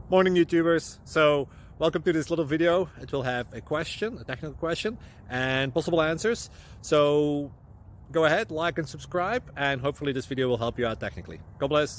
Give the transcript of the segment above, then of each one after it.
Morning YouTubers. So welcome to this little video. It will have a question, a technical question, and possible answers. So go ahead, like and subscribe, and hopefully this video will help you out technically. God bless.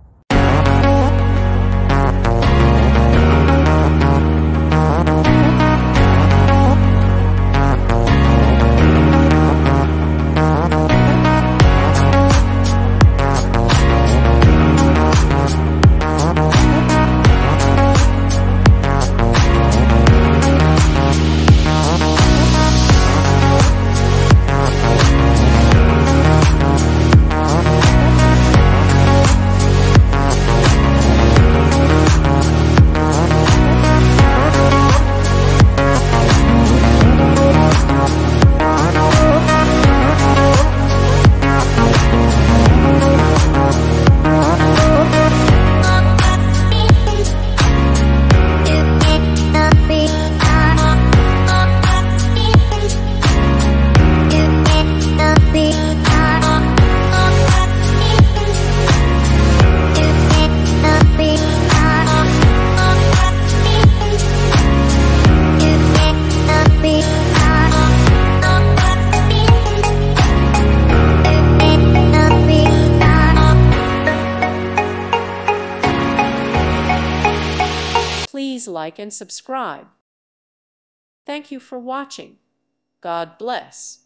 Please like and subscribe. Thank you for watching. God bless.